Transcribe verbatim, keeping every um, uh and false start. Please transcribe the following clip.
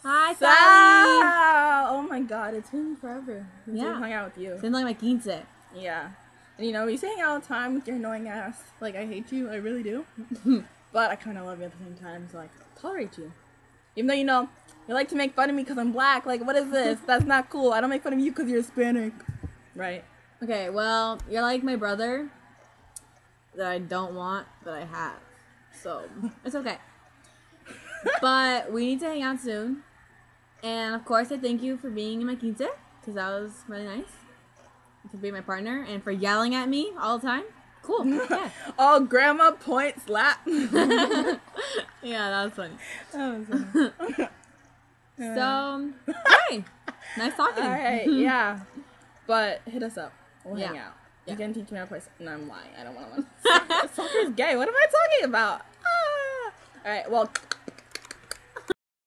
Hi, Sal! Sally. Oh my god, it's been forever since Yeah. I hung out with you. Since like my quince. Yeah. And you know, we hang out all the time with your annoying ass. Like, I hate you, I really do. But I kind of love you at the same time, so I tolerate you. Even though, you know, you like to make fun of me because I'm black. Like, what is this? That's not cool. I don't make fun of you because you're Hispanic. Right? Okay, well, you're like my brother that I don't want, but I have. So, it's okay. But we need to hang out soon. And of course, I thank you for being in my quince, because that was really nice. For being my partner and for yelling at me all the time. Cool. Yeah. Oh, grandma point slap. Yeah, that was funny. That was funny. So, hey, nice talking. Alright, yeah. But hit us up. We'll Yeah. hang out. Yeah. You can teach me how to play. No, I'm lying. I don't want to learn. Soccer's gay. What am I talking about? Ah. Alright, well,